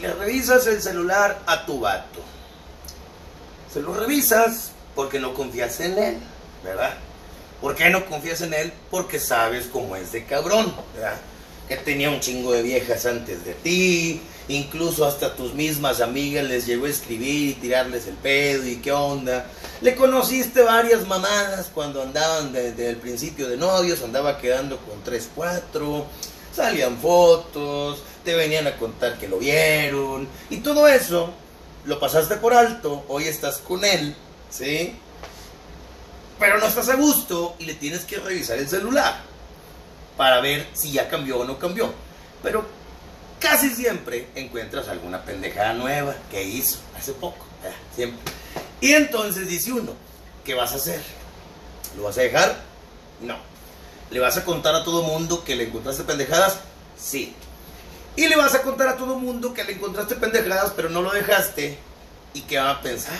le revisas el celular a tu vato. Se lo revisas porque no confías en él, ¿verdad? ¿Por qué no confías en él? Porque sabes cómo es de cabrón, ¿verdad? Que tenía un chingo de viejas antes de ti, incluso hasta a tus mismas amigas les llegó a escribir y tirarles el pedo y qué onda. Le conociste varias mamadas cuando andaban desde el principio de novios, andaba quedando con 3, 4, salían fotos, te venían a contar que lo vieron y todo eso lo pasaste por alto, hoy estás con él, ¿sí? Pero no estás a gusto y le tienes que revisar el celular para ver si ya cambió o no cambió. Pero casi siempre encuentras alguna pendejada nueva que hizo hace poco, siempre. Y entonces dice uno, ¿qué vas a hacer? ¿Lo vas a dejar? No. ¿Le vas a contar a todo mundo que le encontraste pendejadas? Sí. Y le vas a contar a todo mundo que le encontraste pendejadas pero no lo dejaste. ¿Y qué van a pensar?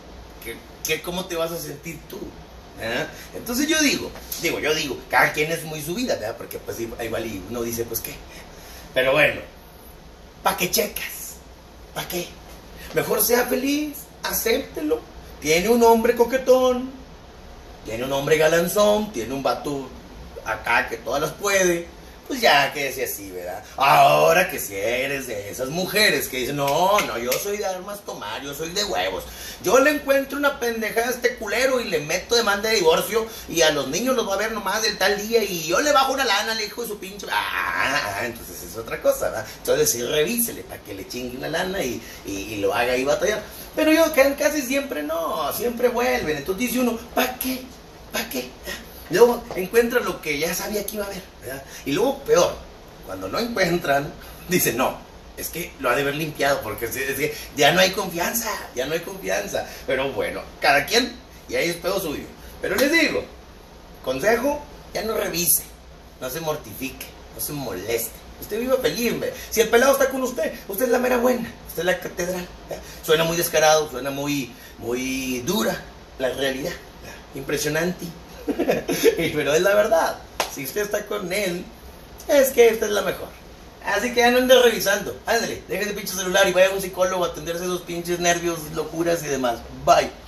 ¿Cómo te vas a sentir tú? Entonces yo digo, cada quien es muy su vida, ¿verdad? Porque pues igual y uno dice, pues qué. Pero bueno, ¿para qué checas? ¿Para qué? Mejor sea feliz, acéptelo. Tiene un hombre coquetón, tiene un hombre galanzón, tiene un vato acá que todas las puede. Pues ya quédese así, ¿verdad? Ahora que si eres de esas mujeres que dicen, no, yo soy de armas tomar, yo soy de huevos. Yo le encuentro una pendejada a este culero y le meto demanda de divorcio y a los niños los va a ver nomás del tal día y yo le bajo una lana al hijo de su pinche... entonces es otra cosa, ¿verdad? Entonces sí, revísele para que le chingue una lana y lo haga ahí batallar. Pero yo casi siempre no, siempre vuelven. Entonces dice uno, ¿para qué? ¿Para qué? Luego encuentran lo que ya sabía que iba a haber, ¿verdad? Y luego, peor, cuando no encuentran, dicen, no, es que lo ha de haber limpiado, porque es que ya no hay confianza, Pero bueno, cada quien, y ahí es pedo suyo. Pero les digo, consejo, ya no revise, no se mortifique, no se moleste. Usted vive feliz, ¿ve? Si el pelado está con usted es la mera buena, usted es la catedral, ¿verdad? Suena muy descarado, suena muy dura la realidad, ¿verdad? Impresionante. Pero es la verdad. Si usted está con él, es que esta es la mejor. Así que ya no ande revisando. Ándale, deje ese pinche celular y vaya a un psicólogo a atenderse esos pinches nervios, locuras y demás. Bye.